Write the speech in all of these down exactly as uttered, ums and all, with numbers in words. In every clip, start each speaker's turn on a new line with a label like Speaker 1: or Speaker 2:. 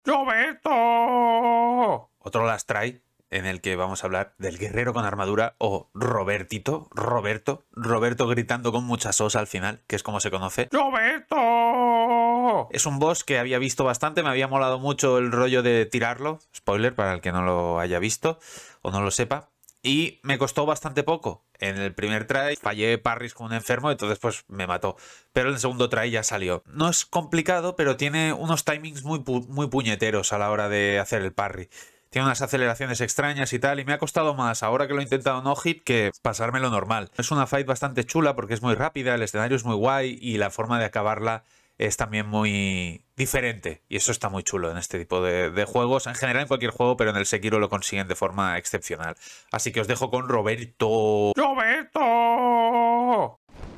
Speaker 1: ¡Roberto! Otro Last Try en el que vamos a hablar del guerrero con armadura o Robertito, Roberto, Roberto gritando con muchas os al final, que es como se conoce. ¡Roberto! Es un boss que había visto bastante, me había molado mucho el rollo de tirarlo, spoiler para el que no lo haya visto o no lo sepa, y me costó bastante poco. En el primer try fallé parries como un enfermo, entonces pues me mató. Pero en el segundo try ya salió. No es complicado, pero tiene unos timings muy, pu muy puñeteros a la hora de hacer el parry. Tiene unas aceleraciones extrañas y tal, y me ha costado más ahora que lo he intentado no hit que pasármelo normal. Es una fight bastante chula porque es muy rápida, el escenario es muy guay y la forma de acabarla es también muy diferente. Y eso está muy chulo en este tipo de, de juegos, en general en cualquier juego, pero en el Sekiro lo consiguen de forma excepcional. Así que os dejo con Roberto. ¡Roberto!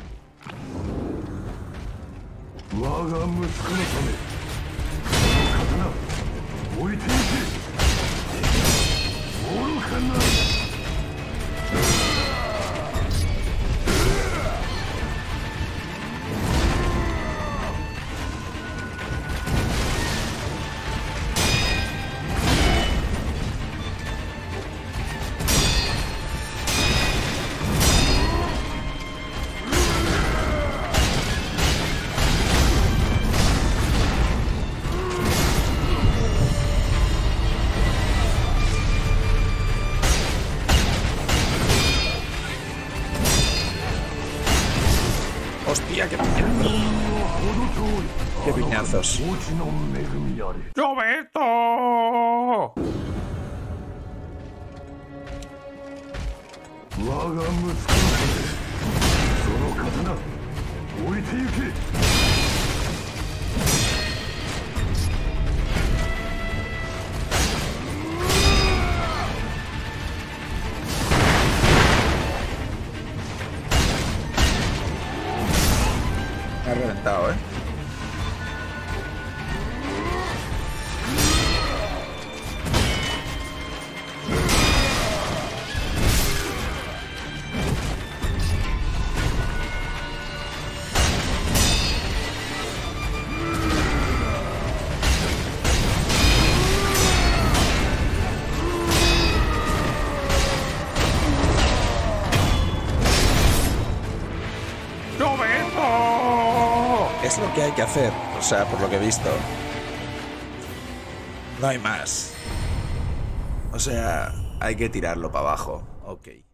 Speaker 2: ¡Hostia, qué piñazos! ¡Qué piñazos!
Speaker 1: ¡Roberto!
Speaker 2: Me ha reventado, ¿eh? Es lo que hay que hacer, o sea, por lo que he visto. No hay más. O sea, hay que tirarlo para abajo. Ok.